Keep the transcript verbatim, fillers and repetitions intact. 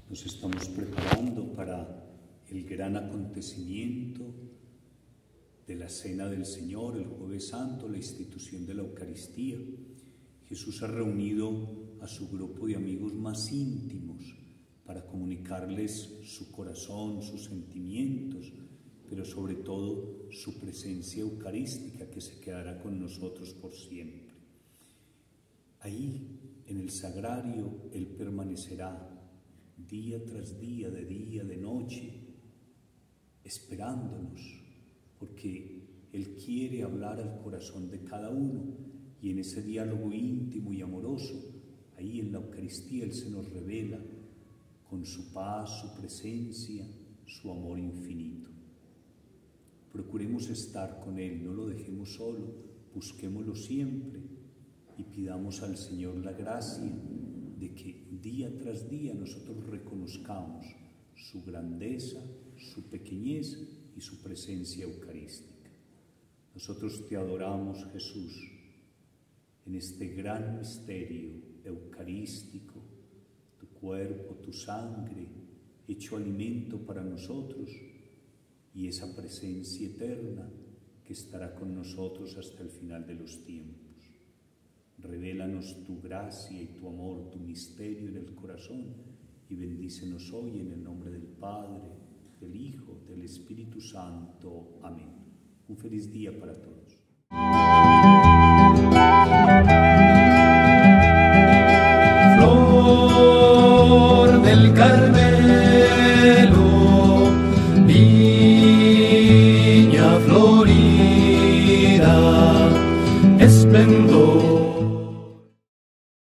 Nos estamos preparando para el gran acontecimiento de la Cena del Señor, el Jueves Santo, la institución de la Eucaristía. Jesús ha reunido a su grupo de amigos más íntimos para comunicarles su corazón, sus sentimientos, pero sobre todo su presencia eucarística que se quedará con nosotros por siempre. Ahí, en el sagrario, Él permanecerá día tras día, de día, de noche, esperándonos, porque Él quiere hablar al corazón de cada uno, y en ese diálogo íntimo y amoroso, ahí en la Eucaristía Él se nos revela con su paz, su presencia, su amor infinito. Procuremos estar con Él, no lo dejemos solo, busquémoslo siempre y pidamos al Señor la gracia de que día tras día nosotros reconozcamos su grandeza, su pequeñez y su presencia eucarística. Nosotros te adoramos, Jesús, en este gran misterio eucarístico, tu cuerpo, tu sangre, hecho alimento para nosotros, y esa presencia eterna que estará con nosotros hasta el final de los tiempos. Revélanos tu gracia y tu amor, tu misterio en el corazón, y bendícenos hoy en el nombre del Padre, del Hijo, del Espíritu Santo. Amén. Un feliz día para todos. Flor del Carmen.